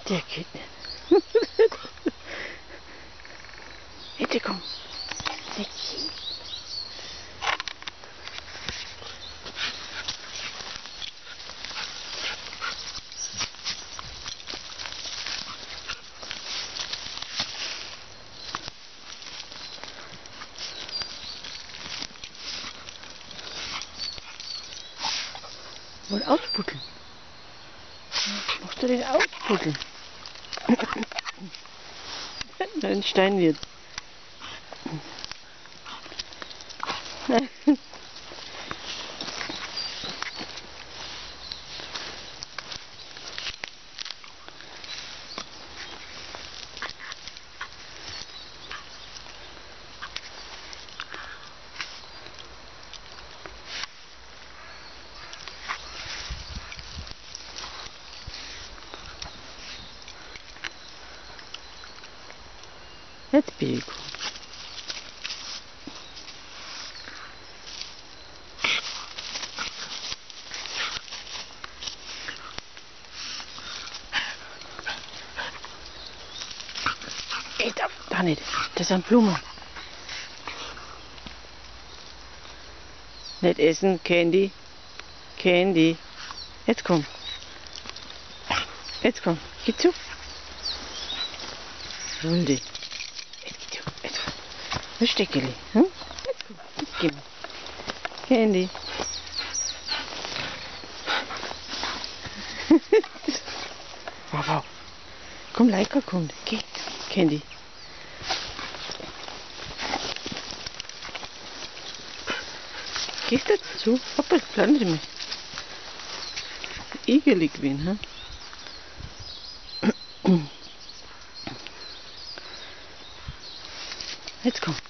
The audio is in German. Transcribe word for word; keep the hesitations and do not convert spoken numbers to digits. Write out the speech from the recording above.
Der geht nicht. Bitte komm. Niki. Wohl ausbuddeln. Musst du den ausbuddeln? Ein Stein wird. Jetzt bin ich gut. Ich darf da nicht. Das sind Blumen. Nicht essen, Candy. Candy. Jetzt komm. Jetzt komm. Geh zu. Runde. Jetzt geh zu. Jetzt komm. Ein Steckeli. Hm? Jetzt komm. Jetzt geh mal. Candy. Wow, wow. Komm, Leica kommt. Geh. Candy. Gehst du jetzt zu? Hoppla, bleib nicht mehr. Igelig wen, ha? Jetzt komm.